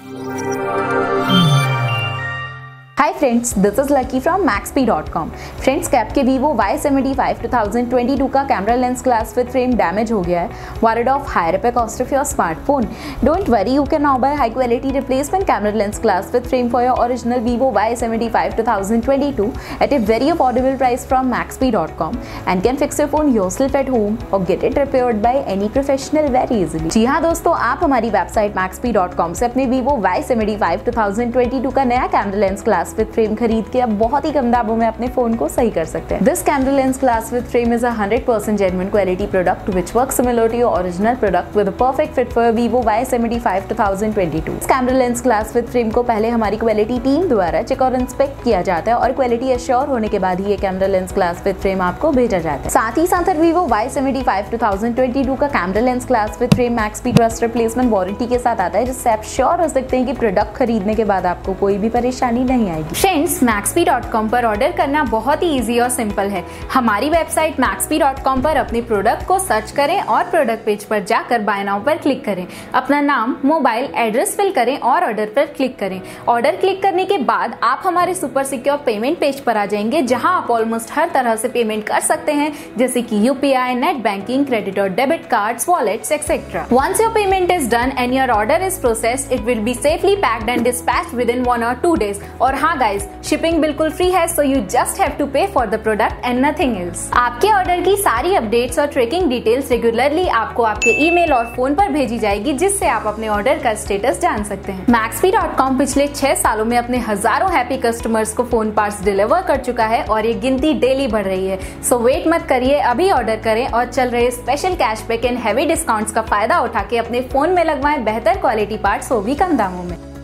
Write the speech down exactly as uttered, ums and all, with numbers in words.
Hi friends, this is Lucky from Maxbhi dot com. Friends, कैप के Vivo Y seventy five twenty twenty-two का camera lens glass with frame damage हो गया है. Worried of high repair cost of your smartphone? Don't worry, you can now buy high quality replacement camera lens glass with frame for your original Vivo Y seventy five twenty twenty-two at a very affordable price from Maxbhi dot com and can fix your phone yourself at home or get it repaired by any professional very easily. जी हाँ दोस्तों, आप हमारी website Maxbhi dot com से अपने Vivo Y seventy five twenty twenty-two का नया camera lens glass with frame खरीद के अब बहुत ही कम दामों में अपने फोन को सही कर सकते हैं. This camera lens glass with frame is a one hundred percent genuine quality product which works similar to your original product with a perfect fit for your Vivo Y seventy five twenty twenty-two. इस camera lens glass with frame को पहले हमारी quality team द्वारा check और inspect किया जाता है और क्वालिटी एश्योर होने के बाद ही ये camera lens glass with frame आपको भेजा जाता है. साथ ही साथ Vivo Y seventy five twenty twenty-two का camera lens glass with frame Maxbhi trust replacement warranty के साथ आता है, जिससे आप श्योर हो सकते हैं कि प्रोडक्ट खरीदने के बाद आपको कोई भी परेशानी नहीं आएगी. फ्रेंड्स, Maxbhi dot com पर ऑर्डर करना बहुत ही इजी और सिंपल है. हमारी वेबसाइट Maxbhi dot com पर अपने प्रोडक्ट को सर्च करें और प्रोडक्ट पेज पर जाकर बाय नाउ पर क्लिक करें. अपना नाम, मोबाइल, एड्रेस फिल करें और ऑर्डर पर क्लिक करें. ऑर्डर क्लिक करने के बाद आप हमारे सुपर सिक्योर पेमेंट पेज पर आ जाएंगे, जहां आप ऑलमोस्ट हर तरह से पेमेंट कर सकते हैं, जैसे कि यूपीआई, नेट बैंकिंग, क्रेडिट और debit cards, wallets etcetera. Once your payment is done and your order is processed, it will be safely packed and dispatched within one or two days. और हाँ guys, shipping बिल्कुल free है, so you just have to pay for the product and nothing else. आपके order की सारी updates और tracking details regularly आपको आपके ईमेल और फोन पर भेजी जाएगी, जिससे आप अपने ऑर्डर का स्टेटस जान सकते हैं. Maxbhi dot com पिछले छह सालों में अपने हजारों हैप्पी कस्टमर्स को फोन पार्ट्स डिलीवर कर चुका है और ये गिनती डेली बढ़ रही है. सो वेट मत करिए, अभी ऑर्डर करें और चल रहे special cashback and heavy discounts का फायदा उठा के अपने फोन में लगवाएं बेहतर क्वालिटी पार्ट्स, वो भी कम दामों में.